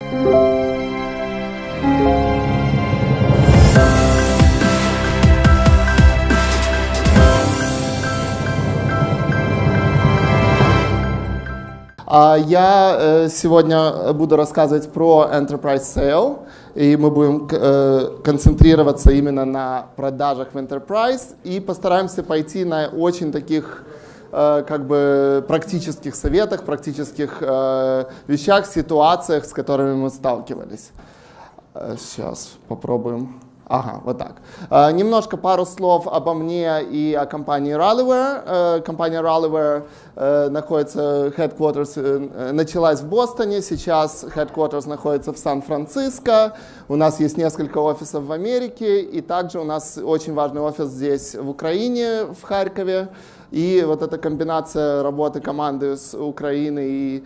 Я сегодня буду рассказывать про Enterprise Sale, и мы будем концентрироваться именно на продажах в Enterprise и постараемся пойти на очень таких как бы практических советах, практических вещах, ситуациях, с которыми мы сталкивались. Сейчас попробуем. Ага, вот так. Немножко пару слов обо мне и о компании Rallyware. Компания Rallyware находится, headquarters началась в Бостоне, сейчас headquarters находится в Сан-Франциско. У нас есть несколько офисов в Америке, и также у нас очень важный офис здесь в Украине, в Харькове. И вот эта комбинация работы команды с Украины и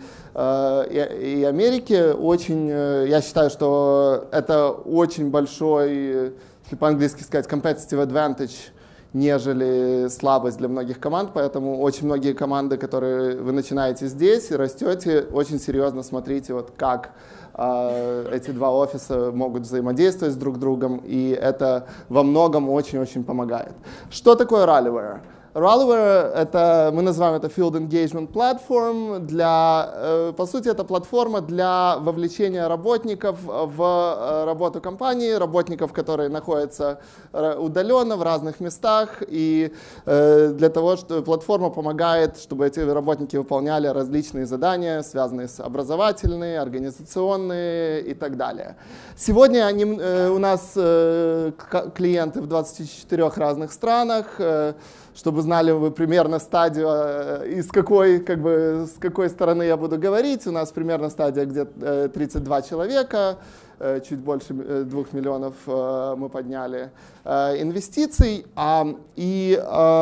Америки, очень, я считаю, что это очень большой, если по-английски сказать, competitive advantage, нежели слабость для многих команд. Поэтому очень многие команды, которые вы начинаете здесь и растете, очень серьезно смотрите, вот как эти два офиса могут взаимодействовать друг с другом, и это во многом очень-очень помогает. Что такое Rallyware? Rallyware — это, мы называем это Field Engagement Platform. По сути, это платформа для вовлечения работников в работу компании, работников, которые находятся удаленно в разных местах. И для того, что платформа помогает, чтобы эти работники выполняли различные задания, связанные с образовательные, организационные и так далее. Сегодня у нас клиенты в 24 разных странах. Чтобы знали вы примерно стадию, с какой стороны я буду говорить. У нас примерно стадия где-то 32 человека, чуть больше 2 миллионов мы подняли инвестиций. И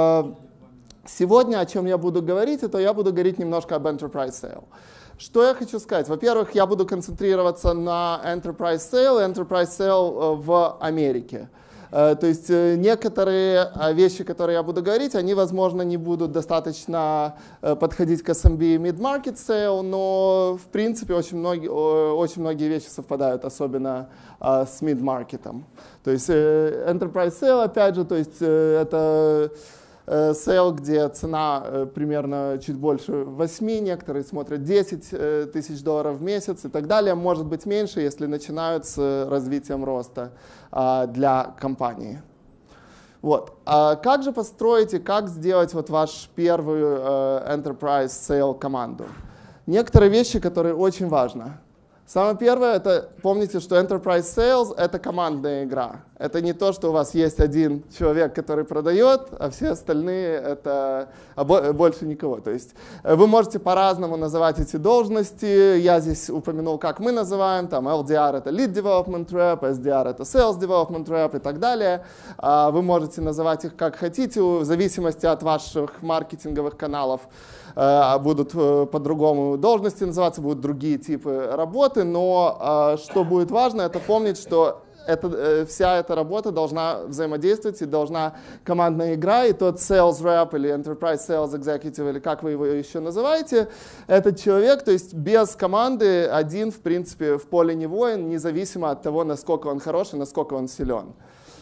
сегодня, о чем я буду говорить, это я буду говорить немножко об Enterprise Sale. Что я хочу сказать? Во-первых, я буду концентрироваться на Enterprise Sale в Америке. То есть некоторые вещи, которые я буду говорить, они, возможно, не будут достаточно подходить к SMB и Mid-Market Sale, но, в принципе, очень многие вещи совпадают, особенно с Mid-Market. То есть Enterprise Sale, опять же, то есть это сейл, где цена примерно чуть больше 8, некоторые смотрят 10 тысяч долларов в месяц и так далее. Может быть меньше, если начинают с развитием роста для компании. Вот. Как же построить и как сделать вот ваш первую Enterprise Sale команду? Некоторые вещи, которые очень важны. Самое первое, это помните, что Enterprise Sales — это командная игра. Это не то, что у вас есть один человек, который продает, а все остальные — это больше никого. То есть вы можете по-разному называть эти должности. Я здесь упомянул, как мы называем. Там LDR — это Lead Development Rep, SDR — это Sales Development Rep и так далее. Вы можете называть их как хотите, в зависимости от ваших маркетинговых каналов. Будут по-другому должности называться, будут другие типы работы, но что будет важно, это помнить, что вся эта работа должна взаимодействовать и должна командная игра, и тот sales rep или enterprise sales executive, или как вы его еще называете, этот человек, то есть без команды один, в принципе, в поле не воин, независимо от того, насколько он хороший, насколько он силен.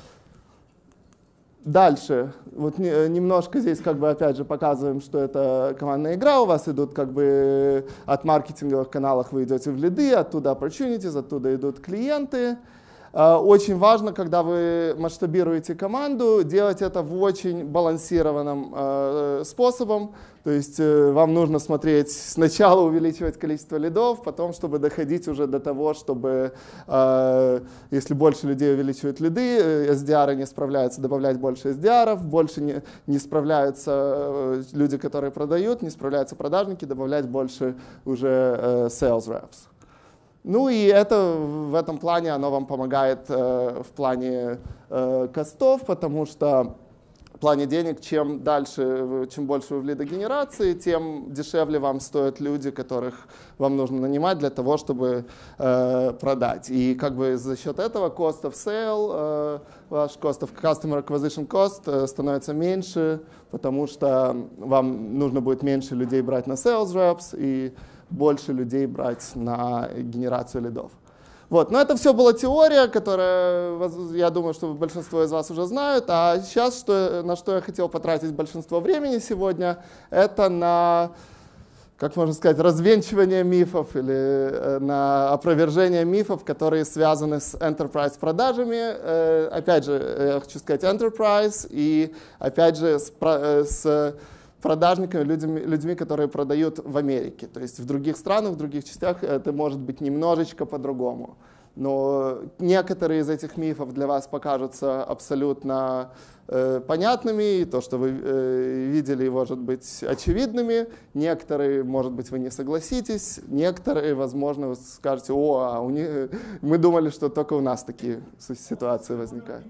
Дальше, вот немножко здесь как бы опять же показываем, что это командная игра, у вас идут как бы от маркетинговых каналов вы идете в лиды, оттуда opportunities, оттуда идут клиенты. Очень важно, когда вы масштабируете команду, делать это в очень балансированном способом. То есть вам нужно смотреть, сначала увеличивать количество лидов, потом, чтобы доходить уже до того, чтобы, если больше людей увеличивают лиды, SDR не справляются, добавлять больше SDR, больше не справляются люди, которые продают, не справляются продажники, добавлять больше уже sales reps. Ну и это в этом плане оно вам помогает в плане костов, потому что в плане денег, чем дальше, чем больше вы в лидогенерации, тем дешевле вам стоят люди, которых вам нужно нанимать для того, чтобы продать. И как бы за счет этого cost of sale, ваш cost of customer acquisition cost становится меньше, потому что вам нужно будет меньше людей брать на sales reps и больше людей брать на генерацию лидов. Вот. Но это все была теория, которая, я думаю, что большинство из вас уже знают. А сейчас, на что я хотел потратить большинство времени сегодня, это на, как можно сказать, развенчивание мифов или на опровержение мифов, которые связаны с enterprise продажами. Опять же, я хочу сказать enterprise и опять же с продажниками, людьми, которые продают в Америке. То есть в других странах, в других частях это может быть немножечко по-другому. Но некоторые из этих мифов для вас покажутся абсолютно понятными, и то, что вы видели, может быть очевидными. Некоторые, может быть, вы не согласитесь. Некоторые, возможно, вы скажете: о, мы думали, что только у нас такие ситуации возникают.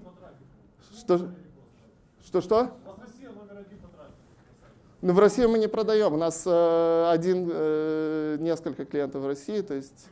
Что? Ну, в России мы не продаем. У нас несколько клиентов в России, то есть...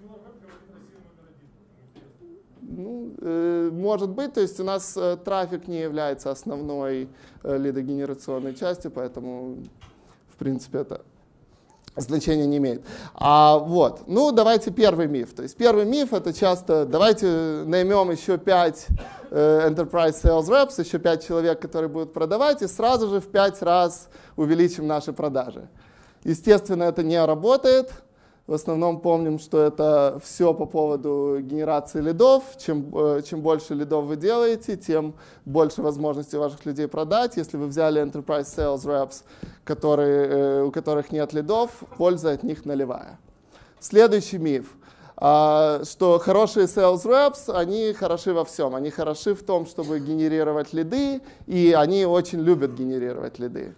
Ну, может быть, то есть у нас трафик не является основной лидогенерационной частью, поэтому, в принципе, это значения не имеет. Вот. Ну, давайте первый миф. То есть первый миф — это часто давайте наймем еще 5 enterprise sales reps, еще 5 человек, которые будут продавать, и сразу же в 5 раз увеличим наши продажи. Естественно, это не работает. В основном помним, что это все по поводу генерации лидов. Чем больше лидов вы делаете, тем больше возможностей у ваших людей продать. Если вы взяли enterprise sales reps, у которых нет лидов, польза от них нулевая. Следующий миф, что хорошие sales reps, они хороши во всем. Они хороши в том, чтобы генерировать лиды, и они очень любят генерировать лиды.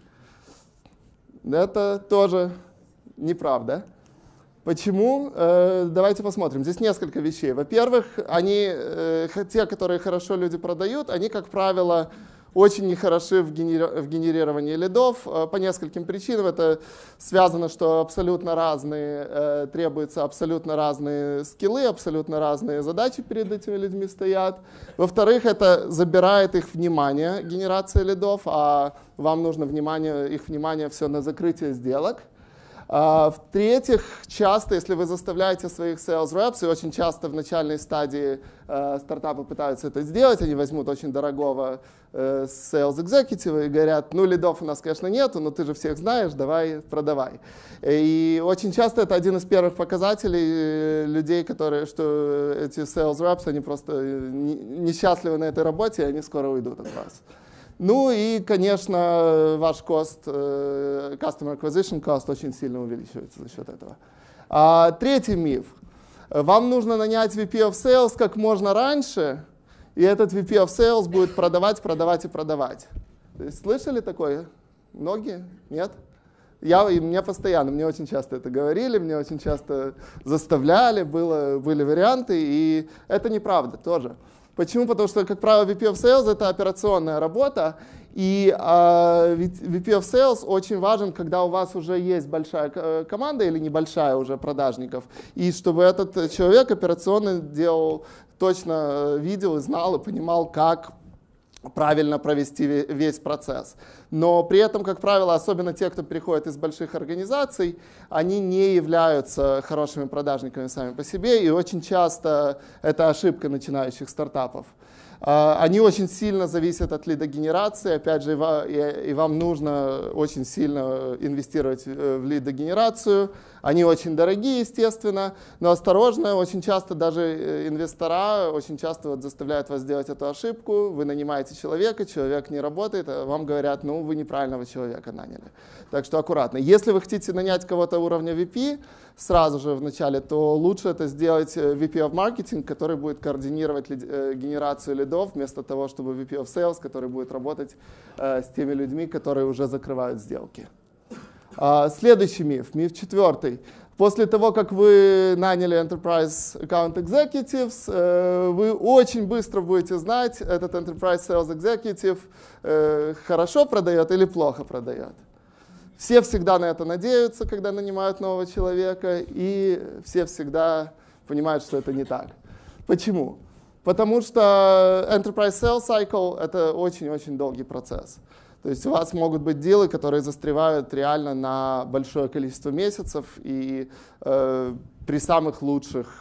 Это тоже неправда. Почему? Давайте посмотрим. Здесь несколько вещей. Во-первых, те, которые хорошо люди продают, они, как правило, очень нехороши в генерировании лидов по нескольким причинам. Это связано, что требуются абсолютно разные скиллы, абсолютно разные задачи перед этими людьми стоят. Во-вторых, это забирает их внимание, генерация лидов, а вам нужно их внимание все на закрытие сделок. В-третьих, часто, если вы заставляете своих sales reps, и очень часто в начальной стадии стартапы пытаются это сделать, они возьмут очень дорогого sales executive и говорят: ну, лидов у нас, конечно, нету, но ты же всех знаешь, давай, продавай. И очень часто это один из первых показателей людей, что эти sales reps, они просто несчастливы на этой работе, и они скоро уйдут от вас. Ну и, конечно, ваш customer acquisition cost очень сильно увеличивается за счет этого. Третий миф. Вам нужно нанять VP of Sales как можно раньше, и этот VP of Sales будет продавать. То есть, слышали такое? Многие? Нет? Мне постоянно, мне очень часто это говорили, мне очень часто заставляли, были варианты, и это неправда тоже. Почему? Потому что, как правило, VP of Sales — это операционная работа, и VP of Sales очень важен, когда у вас уже есть большая команда или небольшая уже продажников, и чтобы этот человек операционно точно видел и знал, и понимал, как правильно провести весь процесс. Но при этом, как правило, особенно те, кто приходит из больших организаций, они не являются хорошими продажниками сами по себе, и очень часто это ошибка начинающих стартапов. Они очень сильно зависят от лидогенерации, опять же, и вам нужно очень сильно инвестировать в лидогенерацию. Они очень дорогие, естественно, но осторожно, очень часто даже инвестора очень часто заставляют вас сделать эту ошибку. Вы нанимаете человека, человек не работает, а вам говорят: ну, вы неправильного человека наняли. Так что аккуратно. Если вы хотите нанять кого-то уровня VP сразу же в начале, то лучше это сделать VP of Marketing, который будет координировать генерацию лидов, вместо того, чтобы VP of Sales, который будет работать с теми людьми, которые уже закрывают сделки. Следующий миф, миф четвертый. После того, как вы наняли Enterprise Account Executives, вы очень быстро будете знать, этот Enterprise Sales Executive хорошо продает или плохо продает. Все всегда на это надеются, когда нанимают нового человека, и все всегда понимают, что это не так. Почему? Потому что Enterprise Sales Cycle — это очень-очень долгий процесс. То есть у вас могут быть дилы, которые застревают реально на большое количество месяцев, и при самых лучших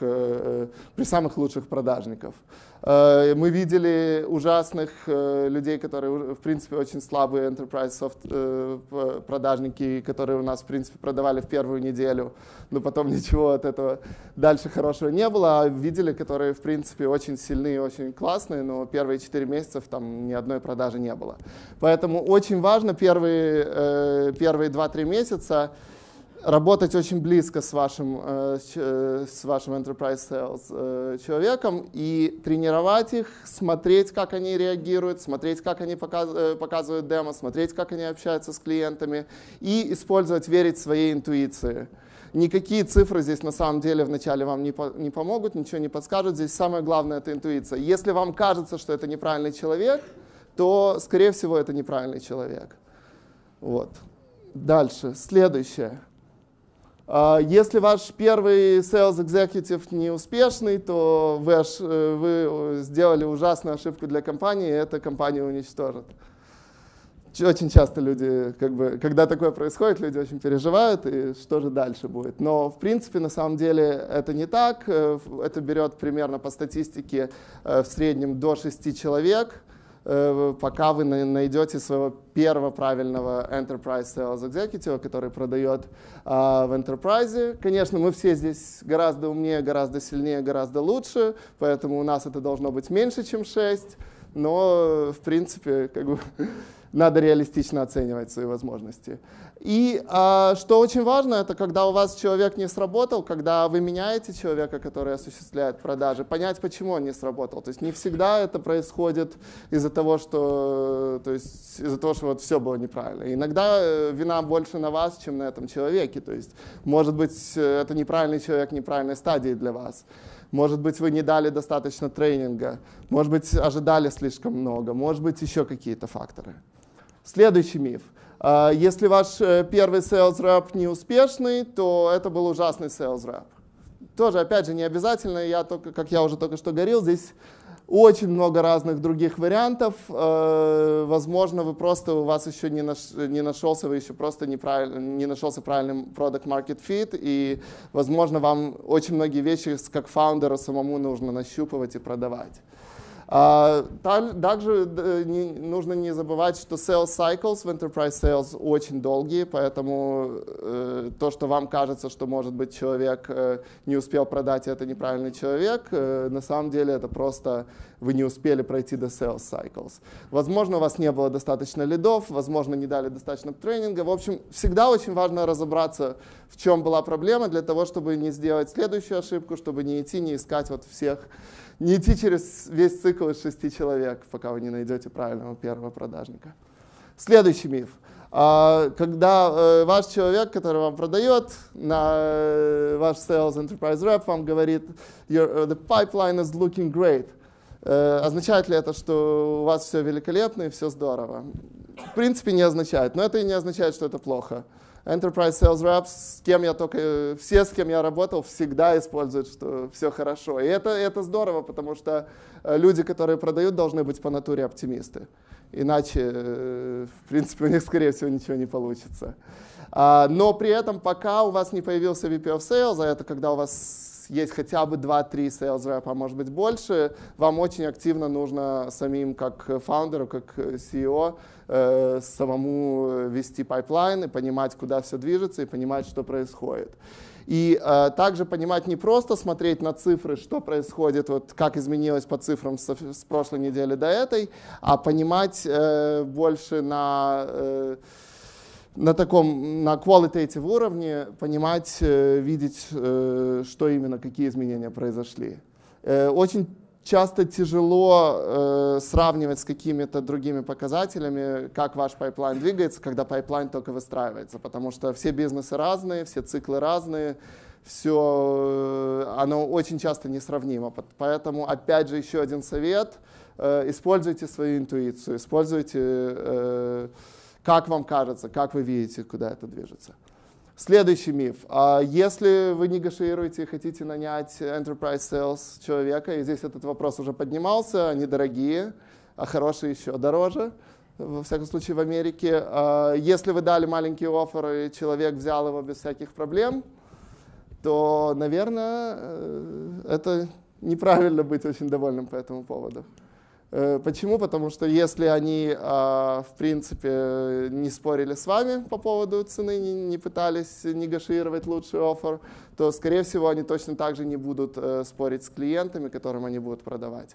продажников. Мы видели ужасных людей, которые, в принципе, очень слабые enterprise продажники, которые у нас, в принципе, продавали в первую неделю, но потом ничего от этого дальше хорошего не было. А видели, которые, в принципе, очень сильные, очень классные, но первые 4 месяца там ни одной продажи не было. Поэтому очень важно первые 2-3 месяца работать очень близко с вашим Enterprise Sales человеком и тренировать их, смотреть, как они реагируют, смотреть, как они показывают демо, смотреть, как они общаются с клиентами и использовать, верить своей интуиции. Никакие цифры здесь на самом деле вначале вам не помогут, ничего не подскажут. Здесь самое главное — это интуиция. Если вам кажется, что это неправильный человек, то, скорее всего, это неправильный человек. Вот. Дальше. Следующее. Если ваш первый sales executive неуспешный, то вы сделали ужасную ошибку для компании, и эта компания уничтожит. Очень часто люди, когда такое происходит, люди очень переживают, и что же дальше будет. Но, в принципе, на самом деле это не так. Это берет примерно по статистике в среднем до 6 человек, пока вы найдете своего первого правильного Enterprise Sales Executive, который продает в Enterprise. Конечно, мы все здесь гораздо умнее, гораздо сильнее, гораздо лучше, поэтому у нас это должно быть меньше, чем 6, но, в принципе, надо реалистично оценивать свои возможности. И что очень важно, это когда у вас человек не сработал, когда вы меняете человека, который осуществляет продажи, понять, почему он не сработал. То есть не всегда это происходит из-за того, что вот все было неправильно. Иногда вина больше на вас, чем на этом человеке. То есть, может быть, это неправильный человек неправильной стадии для вас. Может быть, вы не дали достаточно тренинга. Может быть, ожидали слишком много. Может быть, еще какие-то факторы. Следующий миф. Если ваш первый sales rep неуспешный, то это был ужасный sales rep. Тоже, опять же, не обязательно, как я уже только что говорил, здесь очень много разных других вариантов. Возможно, у вас еще не нашелся, вы еще просто не нашелся правильный product market fit, и, возможно, вам очень многие вещи как фаундеру самому нужно нащупывать и продавать. Также нужно не забывать, что sales cycles в enterprise sales очень долгие, поэтому то, что вам кажется, что, может быть, человек не успел продать, и это неправильный человек, на самом деле это просто вы не успели пройти до sales cycles. Возможно, у вас не было достаточно лидов, возможно, не дали достаточно тренинга. В общем, всегда очень важно разобраться, в чем была проблема, для того, чтобы не сделать следующую ошибку, чтобы не искать вот всех. Не идти через весь цикл из 6 человек, пока вы не найдете правильного первого продажника. Следующий миф. Когда ваш человек, который вам продает, ваш sales enterprise rep вам говорит, the pipeline is looking great. Означает ли это, что у вас все великолепно и все здорово? В принципе, не означает, но это и не означает, что это плохо. Enterprise Sales Reps, все, с кем я работал, всегда используют, что все хорошо. И это здорово, потому что люди, которые продают, должны быть по натуре оптимисты. Иначе, в принципе, у них, скорее всего, ничего не получится. Но при этом, пока у вас не появился VP of Sales, а это когда у вас есть хотя бы 2-3 sales rep, а может быть больше, вам очень активно нужно самим, как фаундеру, как CEO, самому вести пайплайн и понимать, куда все движется, и понимать, что происходит. И также понимать, не просто смотреть на цифры, что происходит, вот как изменилось по цифрам с прошлой недели до этой, а понимать больше на qualitative уровне, понимать, видеть, что именно, какие изменения произошли. Очень часто тяжело сравнивать с какими-то другими показателями, как ваш пайплайн двигается, когда пайплайн только выстраивается, потому что все бизнесы разные, все циклы разные, оно очень часто несравнимо. Поэтому, опять же, еще один совет: используйте свою интуицию, используйте, как вам кажется, как вы видите, куда это движется. Следующий миф. Если вы негошируете и хотите нанять enterprise sales человека, и здесь этот вопрос уже поднимался, они дорогие, а хорошие еще дороже, во всяком случае в Америке. Если вы дали маленький оффер, и человек взял его без всяких проблем, то, наверное, это неправильно быть очень довольным по этому поводу. Почему? Потому что если они, в принципе, не спорили с вами по поводу цены, не пытались негошировать лучший оффер, то, скорее всего, они точно так же не будут спорить с клиентами, которым они будут продавать.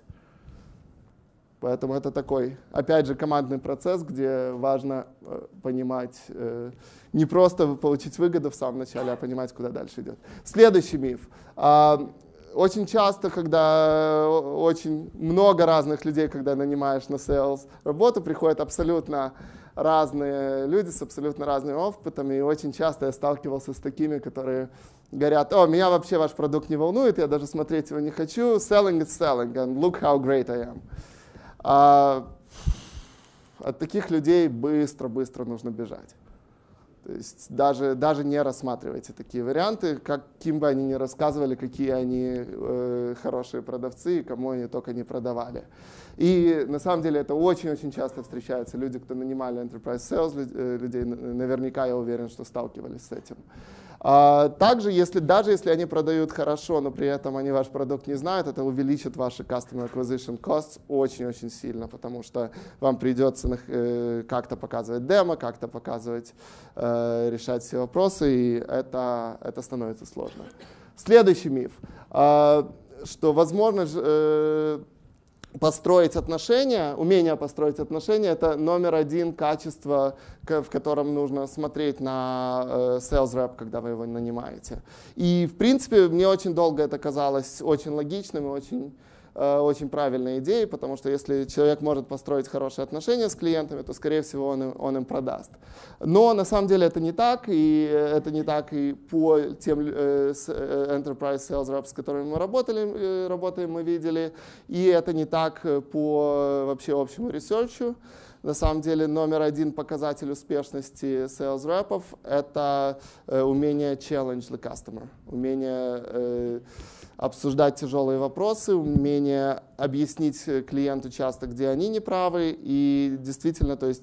Поэтому это такой, опять же, командный процесс, где важно понимать, не просто получить выгоду в самом начале, а понимать, куда дальше идет. Следующий миф. Очень часто, когда очень много разных людей, когда нанимаешь на sales работу, приходят абсолютно разные люди с абсолютно разными опытами. И очень часто я сталкивался с такими, которые говорят: «О, меня вообще ваш продукт не волнует, я даже смотреть его не хочу. Selling is selling, and look how great I am». От таких людей быстро нужно бежать. То есть даже не рассматривайте такие варианты, каким бы они ни рассказывали, какие они хорошие продавцы и кому они только не продавали. И на самом деле это очень-очень часто встречаются. Люди, кто нанимали enterprise sales людей, наверняка, я уверен, что сталкивались с этим. Также, даже если они продают хорошо, но при этом они ваш продукт не знают, это увеличит ваши customer acquisition costs очень-очень сильно, потому что вам придется как-то показывать демо, как-то показывать, решать все вопросы, и это становится сложно. Следующий миф, что возможно построить отношения, умение построить отношения — это номер один качество, в котором нужно смотреть на sales rep, когда вы его нанимаете. И, в принципе, мне очень долго это казалось очень логичным и очень правильной идеей, потому что если человек может построить хорошие отношения с клиентами, то, скорее всего, он им продаст. Но на самом деле это не так, и это не так и по тем enterprise sales reps, с которыми мы работаем, мы видели, и это не так по вообще общему ресерчу. На самом деле номер один показатель успешности sales rep'ов — это умение challenge the customer, умение обсуждать тяжелые вопросы, умение объяснить клиенту часто, где они неправы, и действительно, то есть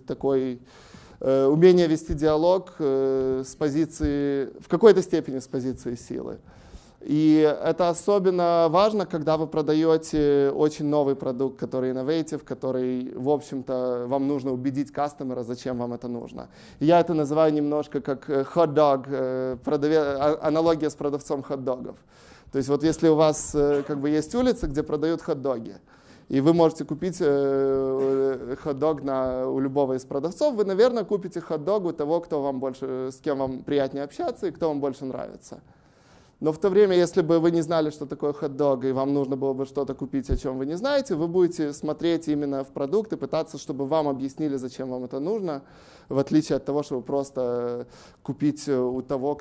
умение вести диалог с позиции, в какой-то степени с позиции силы. И это особенно важно, когда вы продаете очень новый продукт, который innovative, который, в общем-то, вам нужно убедить кастомера, зачем вам это нужно. И я это называю немножко как hot-dog, аналогия с продавцом хот-догов. То есть вот если у вас есть улица, где продают хот-доги, и вы можете купить хот-дог у любого из продавцов, вы, наверное, купите хот-дог у того, с кем вам приятнее общаться и кто вам больше нравится. Но в то время, если бы вы не знали, что такое хот-дог, и вам нужно было бы что-то купить, о чем вы не знаете, вы будете смотреть именно в продукт и пытаться, чтобы вам объяснили, зачем вам это нужно, в отличие от того, чтобы просто купить у того,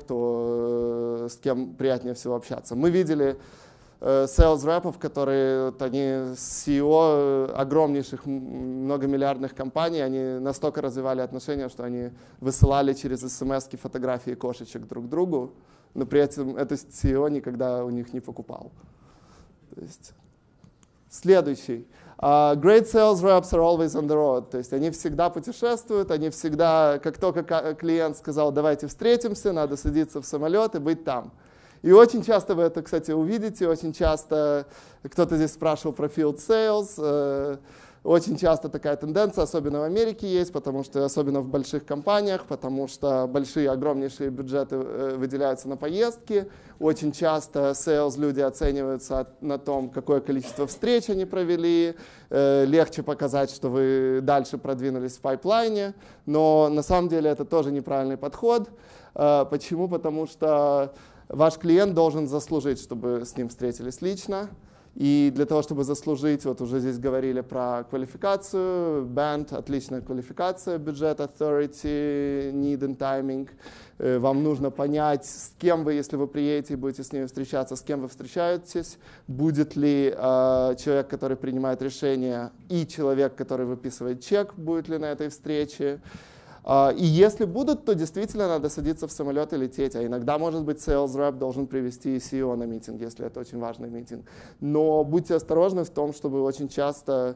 с кем приятнее всего общаться. Мы видели sales rep'ов, которые они CEO огромнейших многомиллиардных компаний, они настолько развивали отношения, что они высылали через смс-ки фотографии кошечек друг другу, но при этом этот CEO никогда у них не покупал. То есть, следующий. Great sales reps are always on the road. То есть они всегда путешествуют, они всегда, как только клиент сказал, давайте встретимся, надо садиться в самолет и быть там. И очень часто вы это, кстати, увидите, очень часто кто-то здесь спрашивал про field sales. Очень часто такая тенденция, особенно в Америке есть, потому что особенно в больших компаниях, потому что большие, огромнейшие бюджеты выделяются на поездки. Очень часто sales люди оцениваются на том, какое количество встреч они провели. Легче показать, что вы дальше продвинулись в пайплайне, но на самом деле это тоже неправильный подход. Почему? Потому что ваш клиент должен заслужить, чтобы с ним встретились лично. И для того, чтобы заслужить, вот уже здесь говорили про квалификацию, band, отличная квалификация, бюджет, authority, need and timing. Вам нужно понять, с кем вы, если вы приедете и будете с ними встречаться, с кем вы встречаетесь, будет ли человек, который принимает решение, и человек, который выписывает чек, будет ли на этой встрече. И если будут, то действительно надо садиться в самолет и лететь. А иногда, может быть, sales rep должен привести CEO на митинг, если это очень важный митинг. Но будьте осторожны в том, чтобы очень часто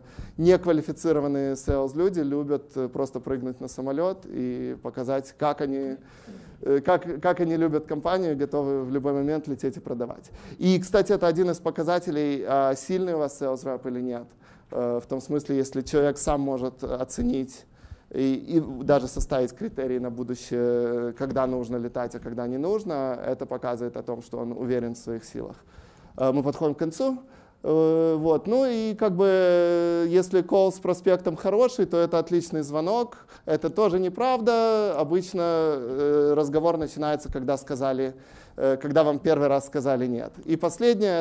неквалифицированные sales люди любят просто прыгнуть на самолет и показать, как они как они любят компанию, готовы в любой момент лететь и продавать. И, кстати, это один из показателей, сильный у вас sales rep или нет. В том смысле, если человек сам может оценить и даже составить критерии на будущее, когда нужно летать, а когда не нужно, это показывает о том, что он уверен в своих силах. Мы подходим к концу. Вот. Ну и как бы, если call с проспектом хороший, то это отличный звонок. Это тоже неправда. Обычно разговор начинается, когда вам первый раз сказали нет. И последнее,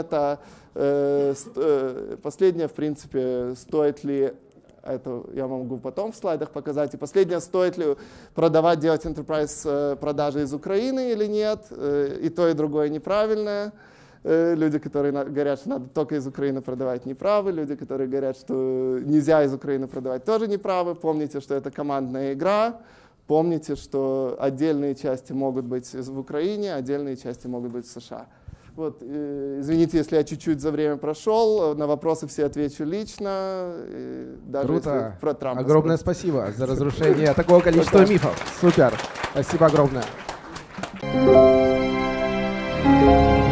в принципе, стоит ли, это я могу потом в слайдах показать. И последнее, стоит ли делать enterprise продажи из Украины или нет. И то, и другое неправильное. Люди, которые говорят, что надо только из Украины продавать, неправы. Люди, которые говорят, что нельзя из Украины продавать, тоже неправы. Помните, что это командная игра. Помните, что отдельные части могут быть в Украине, отдельные части могут быть в США. Вот, извините, если я чуть-чуть за время прошел. На вопросы все отвечу лично. Даже Круто. Про Трампа. Огромное спасибо за разрушение такого количества мифов. Супер. Спасибо огромное.